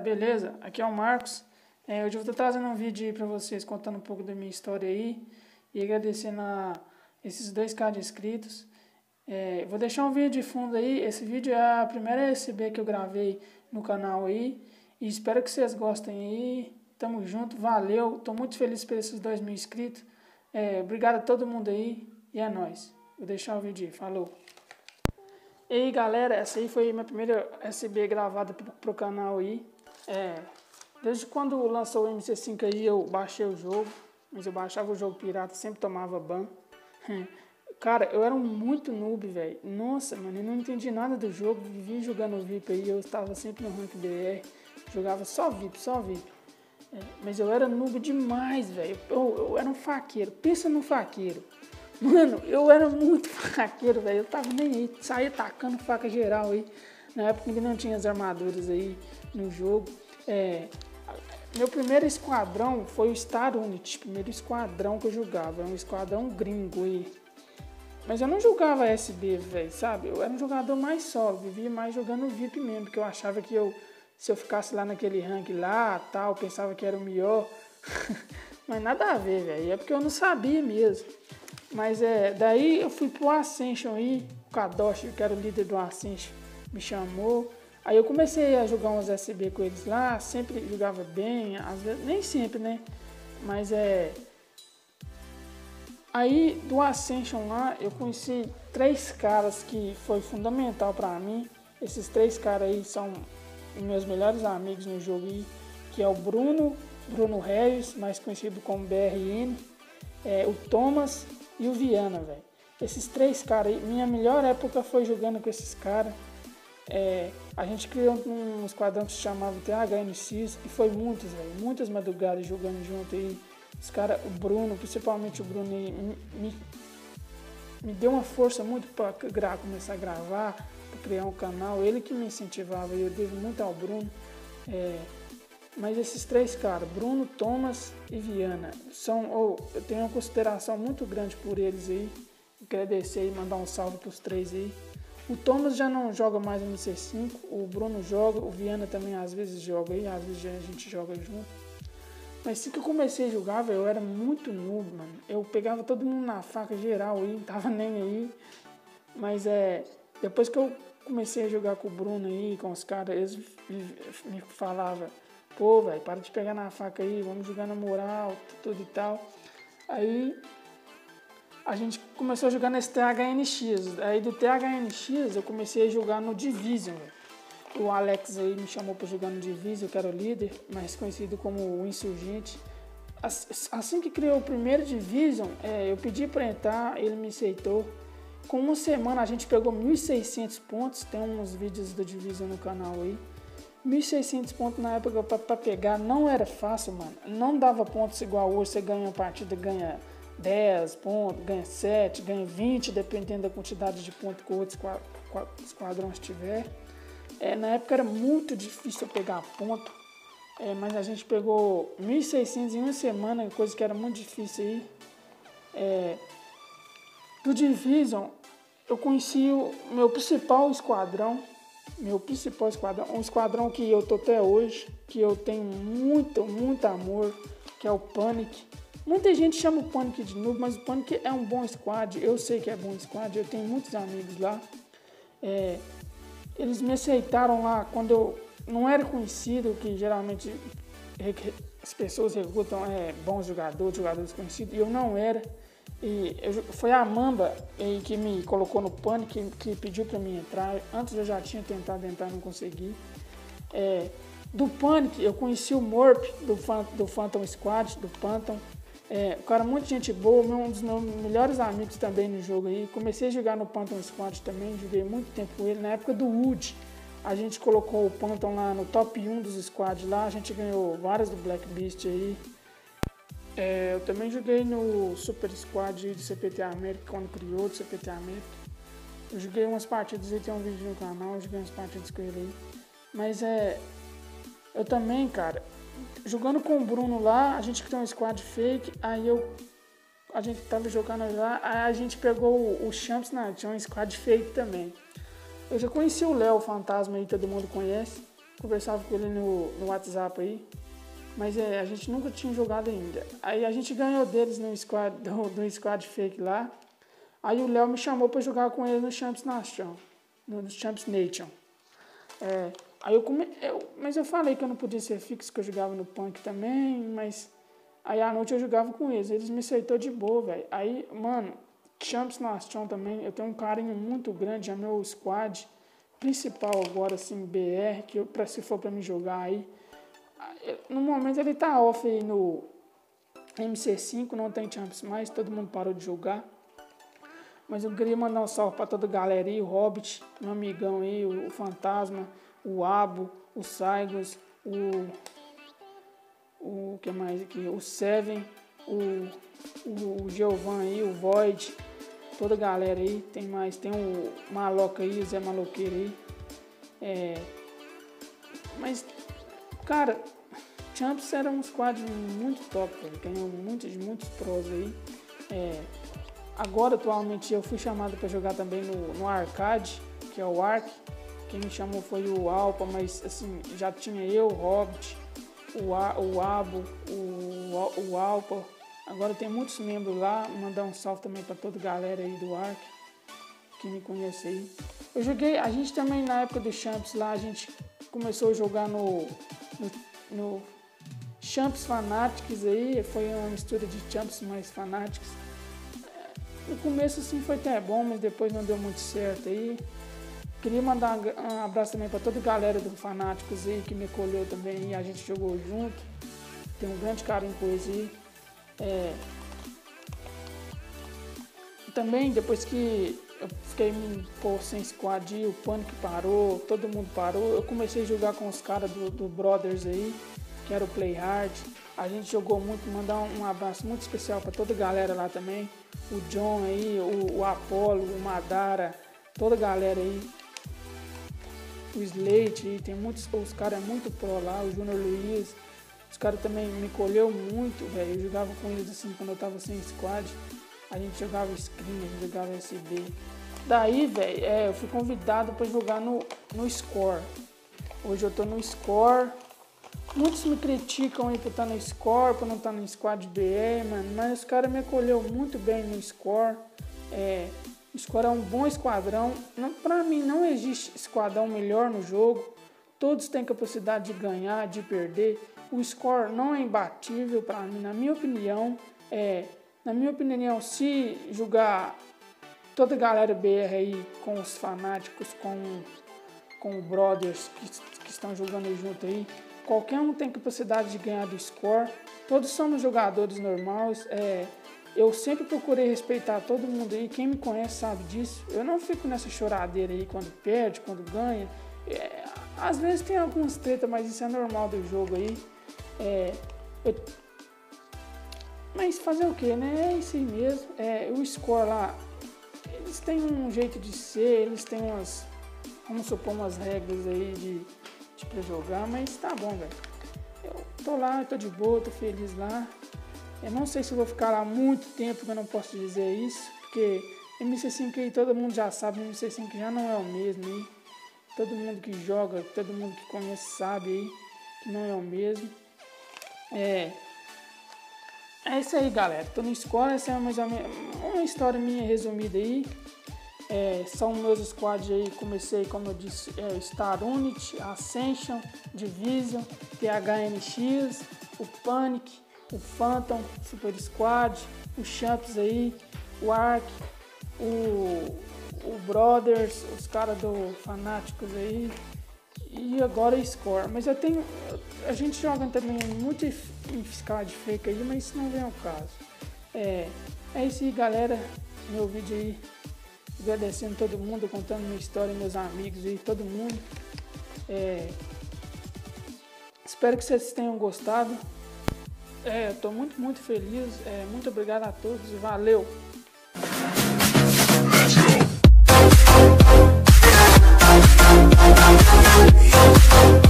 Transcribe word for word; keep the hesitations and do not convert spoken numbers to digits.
beleza? Aqui é o Marcos. É, hoje eu vou estar trazendo um vídeo aí pra vocês contando um pouco da minha história aí e agradecendo a esses dois caras inscritos. É, vou deixar um vídeo de fundo aí. Esse vídeo é a primeira S B que eu gravei no canal aí e espero que vocês gostem aí. Tamo junto, valeu. Tô muito feliz por esses dois mil inscritos. É, obrigado a todo mundo aí e é nóis. Vou deixar o vídeo aí. Falou! E aí galera, essa aí foi minha primeira S B gravada pro, pro canal aí. É, desde quando lançou o M C cinco aí eu baixei o jogo, mas eu baixava o jogo pirata, sempre tomava ban. Cara, eu era muito noob, velho. Nossa, mano, eu não entendi nada do jogo, vivia jogando V I P aí, eu estava sempre no rank B R, jogava só V I P, só V I P. É, mas eu era noob demais, velho. Eu, eu era um faqueiro, pensa num faqueiro. Mano, eu era muito faqueiro, velho. Eu tava nem aí, saía tacando faca geral aí. Na época ainda não tinha as armaduras aí no jogo. É, meu primeiro esquadrão foi o Star Unit, primeiro esquadrão que eu jogava. É um esquadrão gringo aí. Mas eu não jogava S B, velho, sabe? Eu era um jogador mais solo, vivia mais jogando V I P mesmo, porque eu achava que eu, se eu ficasse lá naquele rank lá, tal, pensava que era o melhor. Mas nada a ver, velho. É porque eu não sabia mesmo. Mas é, daí eu fui pro Ascension aí, o Kadoshi, que era o líder do Ascension, me chamou. Aí eu comecei a jogar uns S B com eles lá, sempre jogava bem, às vezes, nem sempre, né? Mas é... Aí do Ascension lá, eu conheci três caras que foi fundamental pra mim. Esses três caras aí são meus melhores amigos no jogo aí, que é o Bruno, Bruno Reis, mais conhecido como B R N, é, o Thomas e o Viana, velho. Esses três caras aí, minha melhor época foi jogando com esses caras. É, a gente criou um esquadrão que se chamava T H N X e foi muitas, velho, muitas madrugadas jogando junto aí. Os caras, o Bruno, principalmente o Bruno aí, me, me deu uma força muito para começar a gravar, para criar um canal. Ele que me incentivava e eu devo muito ao Bruno. É, mas esses três caras, Bruno, Thomas e Viana, são, oh, eu tenho uma consideração muito grande por eles aí. Agradecer e mandar um salve para os três aí. O Thomas já não joga mais no M C cinco, o Bruno joga, o Viana também às vezes joga aí, às vezes a gente joga junto. Mas assim que eu comecei a jogar, velho, eu era muito noob, mano. Eu pegava todo mundo na faca geral aí, não tava nem aí. Mas é, depois que eu comecei a jogar com o Bruno aí, com os caras, eles me falavam, pô, velho, para de pegar na faca aí, vamos jogar na moral, tudo e tal. Aí a gente começou a jogar nesse T H N X. Aí do T H N X eu comecei a jogar no Division, velho. O Alex aí me chamou para jogar no Division, que era o líder, mais conhecido como o Insurgente. Assim que criou o primeiro Division, é, eu pedi para entrar, ele me aceitou. Com uma semana a gente pegou mil e seiscentos pontos, tem uns vídeos do Division no canal aí. mil e seiscentos pontos na época para pegar não era fácil, mano. Não dava pontos igual hoje, você ganha uma partida, ganha dez pontos, ganha sete, ganha vinte, dependendo da quantidade de pontos que o outro esquadrão tiver. É, na época era muito difícil pegar ponto, é, mas a gente pegou mil e seiscentos em uma semana, coisa que era muito difícil aí. É, do Division, eu conheci o meu principal esquadrão, meu principal esquadrão, um esquadrão que eu tô até hoje, que eu tenho muito, muito amor, que é o Panic. Muita gente chama o Panic de noob, mas o Panic é um bom squad, eu sei que é bom squad, eu tenho muitos amigos lá. É, Eles me aceitaram lá quando eu não era conhecido, que geralmente as pessoas recrutam é, bons jogadores, jogadores conhecidos, e eu não era. E eu, foi a Mamba e, que me colocou no Panic, que, que pediu para mim entrar. Antes eu já tinha tentado entrar, não consegui. É, do Panic eu conheci o Morp, do, do Phantom Squad, do Phantom. É, o cara muito gente boa, um dos meus melhores amigos também no jogo aí. Comecei a jogar no Phantom Squad também, joguei muito tempo com ele. Na época do Wood, a gente colocou o Phantom lá no top um dos squads lá, a gente ganhou várias do Black Beast aí. É, eu também joguei no Super Squad do C P T América, quando criou do C P T América. Eu joguei umas partidas aí, tem um vídeo no canal, eu joguei umas partidas com ele aí. Mas é, eu também, cara, jogando com o Bruno lá, a gente criou um squad fake, aí eu, a gente tava jogando lá, aí a gente pegou o, o Champs, né, tinha um squad fake também. Eu já conheci o Léo Fantasma aí, todo mundo conhece. conversava com ele no, no WhatsApp aí. Mas é, a gente nunca tinha jogado ainda. Aí a gente ganhou deles no squad, no, no squad fake lá. Aí o Léo me chamou pra jogar com ele no Champs Nation. No, no Champs Nation. É, aí eu, come, eu Mas eu falei que eu não podia ser fixo, que eu jogava no Punk também, mas... Aí à noite eu jogava com eles, eles me aceitou de boa, velho. Aí, mano, Champs Nation também, eu tenho um carinho muito grande, é meu squad principal agora, assim, B R, que eu, pra, se for pra me jogar aí. No momento ele tá off aí no M C cinco, não tem Champs mais, todo mundo parou de jogar. Mas eu queria mandar um salve pra toda a galera aí, o Hobbit, meu amigão aí, o, o Fantasma, o Abo, o Saigos, o... O que mais aqui? O Seven, o, o, o Giovan aí, o Void, toda a galera aí. Tem mais, tem o Maloca aí, o Zé Maloqueiro aí. É, mas, cara, Champs era um squad muito top, velho. Ganhou muitos, muitos pros aí. É, agora, atualmente, eu fui chamado para jogar também no, no Arcade, que é o Arc. Quem me chamou foi o Alpa, mas assim, já tinha eu, o Hobbit, o, A, o Abo, o, o Alpa. Agora tem muitos membros lá. Mandar um salve também para toda a galera aí do Arc, que me conhece aí. Eu joguei, a gente também na época do Champs lá, a gente começou a jogar no, no, no Champs Fanatics aí, foi uma mistura de Champs mais Fanatics. No começo assim foi até bom, mas depois não deu muito certo aí. Queria mandar um abraço também para toda a galera do Fanáticos aí, que me acolheu também e a gente jogou junto. Tenho um grande carinho por eles aí. É... Também, depois que eu fiquei pô, sem squad, o Pânico parou, todo mundo parou. Eu comecei a jogar com os caras do, do Brothers aí, que era o Play Hard. A gente jogou muito, mandar um, um abraço muito especial para toda a galera lá também. O John aí, o, o Apollo, o Madara, toda a galera aí. O Slate, tem muitos, os caras é muito pro lá, o Júnior Luiz, os caras também me colheu muito, velho. Eu jogava com eles assim quando eu tava sem squad, a gente jogava screen, a gente jogava S B. Daí, velho, é, eu fui convidado para jogar no, no Score. Hoje eu tô no Score. Muitos me criticam aí por estar no Score, por não estar no squad B R, mano, mas os caras me acolheu muito bem no Score. É, O Score é um bom esquadrão. Para mim não existe esquadrão melhor no jogo. Todos têm capacidade de ganhar, de perder. O Score não é imbatível para mim, na minha opinião. É, na minha opinião, se jogar toda a galera B R aí com os Fanáticos, com, com o Brothers que, que estão jogando junto aí, qualquer um tem capacidade de ganhar do Score. Todos somos jogadores normais. É, Eu sempre procurei respeitar todo mundo aí, quem me conhece sabe disso. Eu não fico nessa choradeira aí quando perde, quando ganha. É, às vezes tem algumas tretas, mas isso é normal do jogo aí. É, eu... Mas fazer o que, né? É isso aí mesmo. É, o Score lá, eles têm um jeito de ser, eles têm umas, vamos supor, umas regras aí de, de pra jogar, mas tá bom, velho. Eu tô lá, eu tô de boa, tô feliz lá. Eu não sei se eu vou ficar lá muito tempo, que eu não posso dizer isso, porque M C cinco aí todo mundo já sabe, M C cinco já não é o mesmo aí. Todo mundo que joga, todo mundo que conhece sabe aí que não é o mesmo. É, é isso aí, galera. Tô no Score, essa é mais ou menos uma história minha resumida aí. É, são meus squads aí, comecei, como eu disse, é, Star Unit, Ascension, Division, T H N X, o Panic, o Phantom, Super Squad, o Champs aí, o Arc, o, o Brothers, os caras do Fanáticos aí, e agora o Score. Mas eu tenho, a gente joga também muito em squad fake aí, mas isso não vem ao caso. É, é isso aí, galera, meu vídeo aí, agradecendo todo mundo, contando minha história, meus amigos aí, todo mundo. É, espero que vocês tenham gostado. É, eu tô muito, muito feliz. É, muito obrigado a todos e valeu! Let's go.